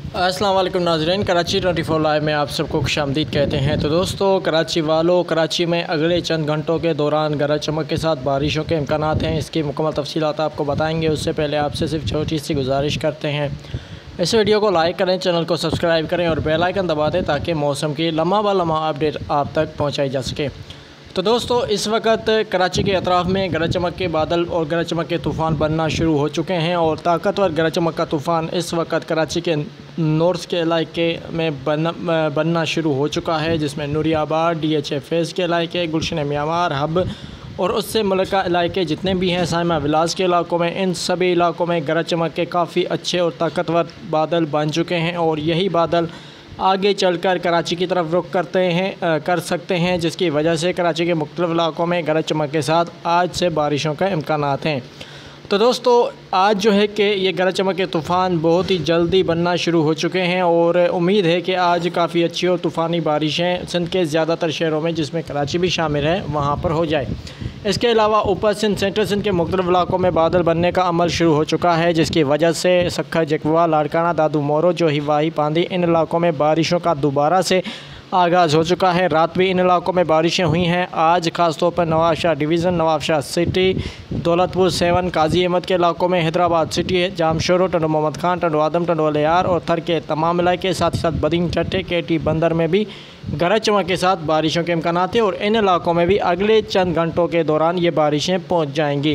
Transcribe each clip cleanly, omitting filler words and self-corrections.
अस्सलाम वालेकुम नाज़रीन, कराची 24 लाइव में आप सबको खुशामदीद कहते हैं। तो दोस्तों, कराची वालों, कराची में अगले चंद घंटों के दौरान गरज चमक के साथ बारिशों के इम्कानात हैं। इसकी मुकम्मल तफसीलात आपको बताएंगे। उससे पहले आपसे सिर्फ छोटी सी गुजारिश करते हैं, इस वीडियो को लाइक करें, चैनल को सब्सक्राइब करें और बेल आइकन दबा दें ताकि मौसम की लम्हा ब लम्हा अपडेट आप तक पहुँचाई जा सके। तो दोस्तों, इस वक्त कराची के अतराफ़ में गरज चमक के बादल और गरज चमक के तूफ़ान बनना शुरू हो चुके हैं और ताकतवर गरज चमक का तूफ़ान इस वक्त कराची के नॉर्थ के इलाके में बनना शुरू हो चुका है, जिसमें नूरियाबाद, DHA फेज़ के इलाके, गुलशन म्यांमार, हब और उससे मुल्का इलाके जितने भी हैं, साइमा विलास के इलाकों में, इन सभी इलाकों में गरज चमक के काफ़ी अच्छे और ताकतवर बादल बन चुके हैं और यही बादल आगे चलकर कराची की तरफ रुख कर सकते हैं, जिसकी वजह से कराची के मुख्तलिफ़ इलाकों में गरज चमक के साथ आज से बारिशों का इम्कानात हैं। तो दोस्तों, आज जो है कि ये गरज चमक के तूफ़ान बहुत ही जल्दी बनना शुरू हो चुके हैं और उम्मीद है कि आज काफ़ी अच्छी और तूफ़ानी बारिशें सिंध के ज़्यादातर शहरों में, जिसमें कराची भी शामिल है, वहाँ पर हो जाए। इसके अलावा ऊपर सिंध, सेंट्रल सिंध के मुख्तलिफ़ इलाकों में बादल बनने का अमल शुरू हो चुका है, जिसकी वजह से सखर, जकवा, लाड़काना, दादू मोरो, जोही, वाही, पांदी, इन इलाकों में बारिशों का दोबारा से आगाज़ हो चुका है। रात भी इन इलाकों में बारिशें हुई हैं। आज ख़ास तौर पर नवाबशाह डिवीज़न, नवाबशाह सिटी, दौलतपुर 7, काजी अहमद के इलाकों में, हैदराबाद सिटी, जामशोरो, टंडो मोहम्मद खान, टंडो आदम, टंडो अलियार और थर के तमाम इलाके, साथ ही साथ बदिंग, टट्टे, केटी, बंदर में भी गरज चमक के साथ बारिशों के इम्कानात हैं और इन इलाकों में भी अगले चंद घंटों के दौरान ये बारिशें पहुँच जाएंगी।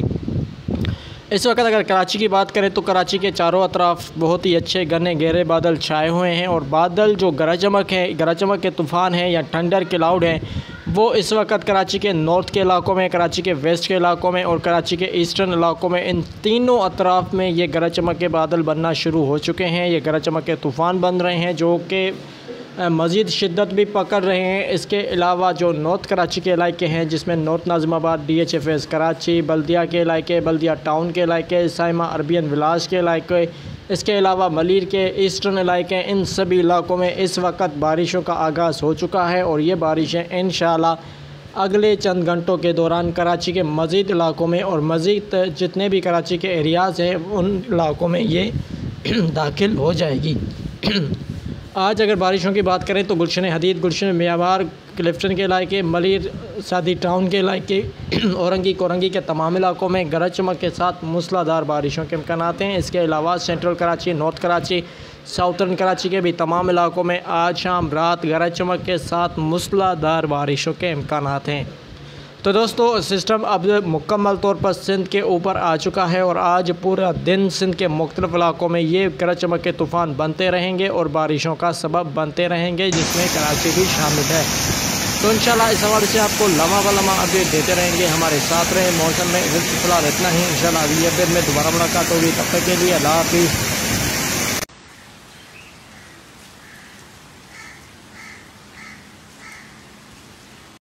इस वक्त अगर कराची की बात करें तो कराची के चारों अतराफ बहुत ही अच्छे घने गहरे बादल छाए हुए हैं और बादल जो गरज चमक है, गरज चमक के तूफ़ान हैं या थंडर क्लाउड हैं, वो इस वक्त कराची के नॉर्थ के इलाकों में, कराची के वेस्ट के इलाकों में और कराची के ईस्टर्न इलाकों में, इन तीनों अतराफ में ये गरज चमक के बादल बनना शुरू हो चुके हैं। ये गरज चमक के तूफ़ान बन रहे हैं जो कि मज़ीद शिद्दत भी पकड़ रहे हैं। इसके अलावा जो नॉर्थ कराची के इलाके हैं, जिसमें north Nazimabad, DHA phase Karachi, Baldia के इलाके, बल्दिया टाउन के इलाके, साइमा अरबियन विलास के इलाके, इसके अलावा मलीर के ईस्टर्न इलाके, इन सभी इलाकों में इस वक्त बारिशों का आगाज़ हो चुका है और ये बारिशें इंशाअल्लाह अगले चंद घंटों के दौरान कराची के मज़ीद इलाकों में और मज़ीद जितने भी कराची के एरियाज़ हैं उन इलाकों में ये दाखिल हो जाएगी। आज अगर बारिशों की बात करें तो गुलशन हदीद, गुलशन म्यांमार, क्लिफ्टन के इलाके, मलीर सादी टाउन के इलाके, औरंगी कोरंगी के तमाम इलाकों में गरज चमक के साथ मूसलाधार बारिशों के इम्कानात हैं। इसके अलावा central Karachi, north Karachi, southern Karachi के भी तमाम इलाकों में आज शाम रात गरज चमक के साथ मूसलाधार बारिशों के इम्कानात हैं। तो दोस्तों, सिस्टम अब मुकम्मल तौर पर सिंध के ऊपर आ चुका है और आज पूरा दिन सिंध के मुख्तलिफ़ इलाकों में ये गरज चमक के तूफ़ान बनते रहेंगे और बारिशों का सबब बनते रहेंगे, जिसमें कराची भी शामिल है। तो इंशाल्लाह इस हवाले से आपको लम्हा ब लम्हा अपडेट देते रहेंगे। हमारे साथ रहें। मौसम में फ़िलहाल इतना ही। इंशाल्लाह अगली अपडेट में दोबारा मुलाकात होगी। तब तक के लिए अल्लाह हाफ़िज़।